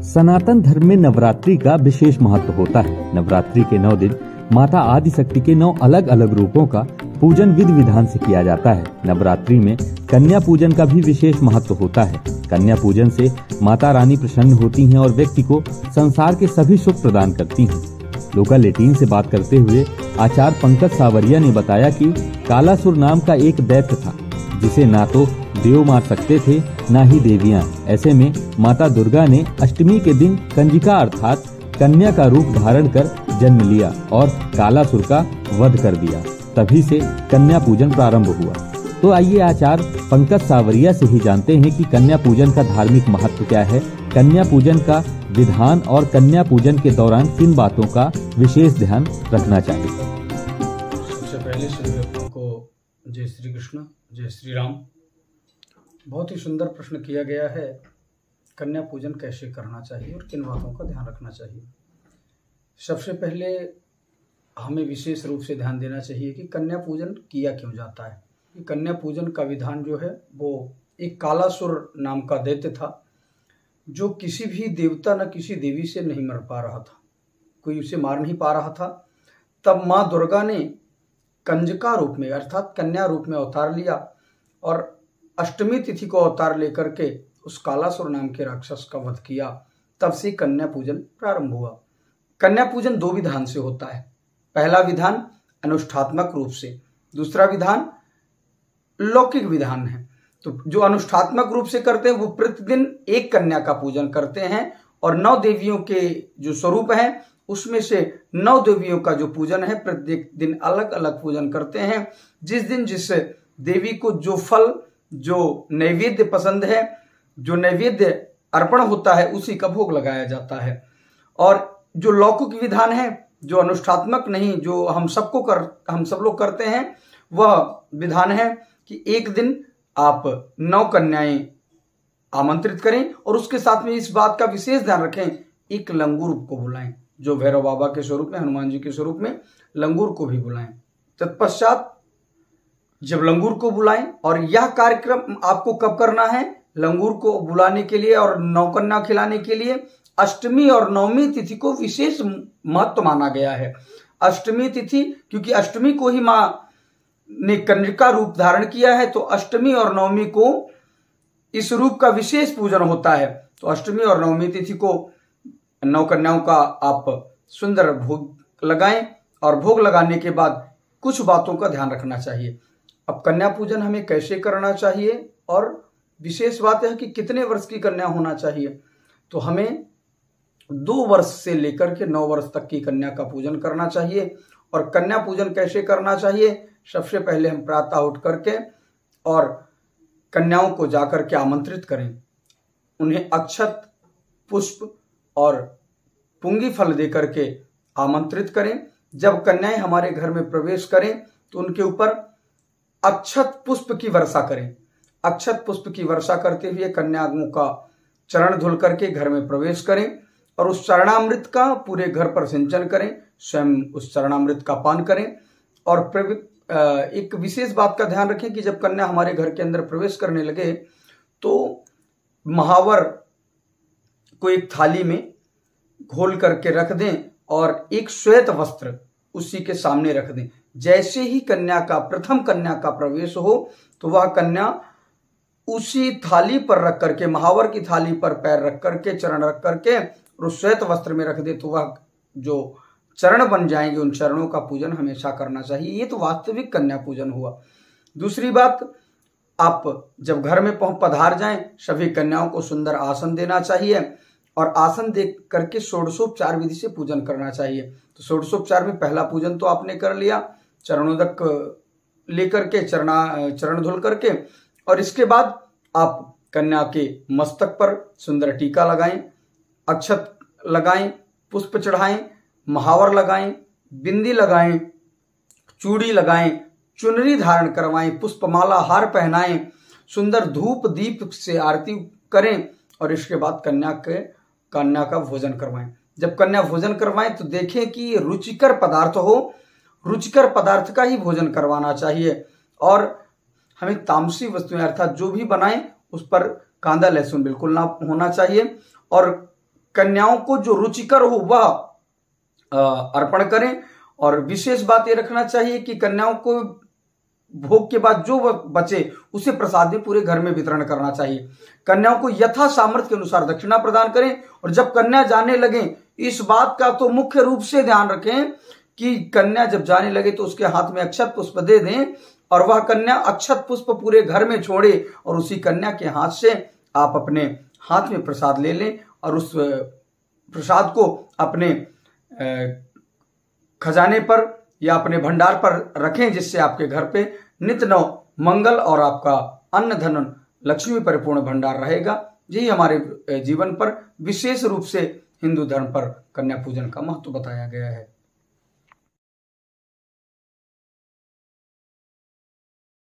सनातन धर्म में नवरात्रि का विशेष महत्व होता है। नवरात्रि के 9 दिन माता आदिशक्ति के 9 अलग अलग रूपों का पूजन विधि विधान से किया जाता है। नवरात्रि में कन्या पूजन का भी विशेष महत्व होता है। कन्या पूजन से माता रानी प्रसन्न होती हैं और व्यक्ति को संसार के सभी सुख प्रदान करती हैं। लोकल 18 से बात करते हुए आचार्य पंकज सावरिया ने बताया कि कालासुर नाम का एक दैत्य था, जिसे ना तो देव मार सकते थे ना ही देवियां। ऐसे में माता दुर्गा ने अष्टमी के दिन कंजिका अर्थात कन्या का रूप धारण कर जन्म लिया और कालासुर का वध कर दिया। तभी से कन्या पूजन प्रारंभ हुआ। तो आइए आचार्य पंकज सावरिया से ही जानते हैं कि कन्या पूजन का धार्मिक महत्व क्या है, कन्या पूजन का विधान और कन्या पूजन के दौरान किन बातों का विशेष ध्यान रखना चाहिए। सबसे पहले सभी भक्तों को जय श्री कृष्ण, जय श्री राम। बहुत ही सुंदर प्रश्न किया गया है, कन्या पूजन कैसे करना चाहिए और किन बातों का ध्यान रखना चाहिए। सबसे पहले हमें विशेष रूप से ध्यान देना चाहिए कि कन्या पूजन किया क्यों जाता है। कि कन्या पूजन का विधान जो है वो एक कालासुर नाम का दैत्य था, जो किसी भी देवता न किसी देवी से नहीं मर पा रहा था, कोई उसे मार नहीं पा रहा था। तब माँ दुर्गा ने कंजका रूप में अर्थात कन्या रूप में अवतार लिया और अष्टमी तिथि को अवतार लेकर के उस कालासुर नाम के राक्षस का वध किया। तब से कन्या पूजन प्रारंभ हुआ। कन्या पूजन 2 विधान से होता है। पहला विधान अनुष्ठात्मक रूप से, दूसरा विधान लौकिक विधान है। तो जो अनुष्ठात्मक रूप से करते हैं वो प्रतिदिन एक कन्या का पूजन करते हैं और 9 देवियों के जो स्वरूप हैं उसमें से 9 देवियों का जो पूजन है प्रत्येक दिन अलग अलग पूजन करते हैं। जिस दिन जिस देवी को जो फल, जो नैवेद्य पसंद है, जो नैवेद्य अर्पण होता है, उसी का भोग लगाया जाता है। और जो लौकिक विधान है, जो अनुष्ठात्मक नहीं, जो हम सब लोग करते हैं, वह विधान है कि एक दिन आप 9 कन्याएं आमंत्रित करें और उसके साथ में इस बात का विशेष ध्यान रखें, एक लंगूर को बुलाएं, जो भैरव बाबा के स्वरूप में, हनुमान जी के स्वरूप में लंगूर को भी बुलाएं। तत्पश्चात जब लंगूर को बुलाएं, और यह कार्यक्रम आपको कब करना है, लंगूर को बुलाने के लिए और 9 कन्या खिलाने के लिए अष्टमी और नवमी तिथि को विशेष महत्व माना गया है। अष्टमी तिथि, क्योंकि अष्टमी को ही माँ ने कन्या रूप धारण किया है, तो अष्टमी और नवमी को इस रूप का विशेष पूजन होता है। तो अष्टमी और नवमी तिथि को 9 कन्याओं का आप सुंदर भोग लगाएं और भोग लगाने के बाद कुछ बातों का ध्यान रखना चाहिए। अब कन्या पूजन हमें कैसे करना चाहिए और विशेष बात है कि कितने वर्ष की कन्या होना चाहिए। तो हमें 2 वर्ष से लेकर के 9 वर्ष तक की कन्या का पूजन करना चाहिए। और कन्या पूजन कैसे करना चाहिए, सबसे पहले हम प्रातः उठ करके और कन्याओं को जाकर के आमंत्रित करें, उन्हें अक्षत, पुष्प और पुंगी फल दे करके आमंत्रित करें। जब कन्याएं हमारे घर में प्रवेश करें तो उनके ऊपर अक्षत पुष्प की वर्षा करें। अक्षत पुष्प की वर्षा करते हुए कन्याओं का चरण धुल करके घर में प्रवेश करें और उस चरणामृत का पूरे घर पर सिंचन करें, स्वयं उस चरणामृत का पान करें। और एक विशेष बात का ध्यान रखें कि जब कन्या हमारे घर के अंदर प्रवेश करने लगे तो महावर को एक थाली में घोल करके रख दें और एक श्वेत वस्त्र उसी के सामने रख दें। जैसे ही प्रथम कन्या का प्रवेश हो तो वह कन्या उसी थाली पर रख करके, महावर की थाली पर पैर रख करके, चरण रख करके और उस श्वेत वस्त्र में रख दे, तो वह जो चरण बन जाएंगे उन चरणों का पूजन हमेशा करना चाहिए। ये तो वास्तविक कन्या पूजन हुआ। दूसरी बात, आप जब घर में पधार जाएं, सभी कन्याओं को सुंदर आसन देना चाहिए और आसन दे करके षोडशोपचार विधि से पूजन करना चाहिए। तो षोडशोपचार में पहला पूजन तो आपने कर लिया, चरणोदक लेकर के चरण धुल करके, और इसके बाद आप कन्या के मस्तक पर सुंदर टीका लगाएं, अक्षत लगाएं, पुष्प चढ़ाएं, महावर लगाएं, बिंदी लगाएं, चूड़ी लगाएं, चुनरी धारण करवाएं, पुष्पमाला हार पहनाएं, सुंदर धूप दीप से आरती करें और इसके बाद कन्या का भोजन करवाएं। जब कन्या भोजन करवाएं तो देखें कि रुचिकर पदार्थ हो, रुचिकर पदार्थ का ही भोजन करवाना चाहिए। और हमें तामसी वस्तुएं अर्थात जो भी बनाएं उस पर कांदा लहसुन बिल्कुल ना होना चाहिए। और कन्याओं को जो रुचिकर हो वह अर्पण करें। और विशेष बात यह रखना चाहिए कि कन्याओं को भोग के बाद जो बचे उसे प्रसाद में पूरे घर में वितरण करना चाहिए। कन्याओं को यथा सामर्थ्य के अनुसार दक्षिणा प्रदान करें। और जब कन्या जाने लगे, इस बात का तो मुख्य रूप से ध्यान रखें कि कन्या जब जाने लगे तो उसके हाथ में अक्षत पुष्प दे दें और वह कन्या अक्षत पुष्प पूरे घर में छोड़े और उसी कन्या के हाथ से आप अपने हाथ में प्रसाद ले लें और उस प्रसाद को अपने खजाने पर या अपने भंडार पर रखें, जिससे आपके घर पे नित्य नव मंगल और आपका अन्न धन लक्ष्मी परिपूर्ण भंडार रहेगा। यही हमारे जीवन पर विशेष रूप से हिंदू धर्म पर कन्या पूजन का महत्व बताया गया है।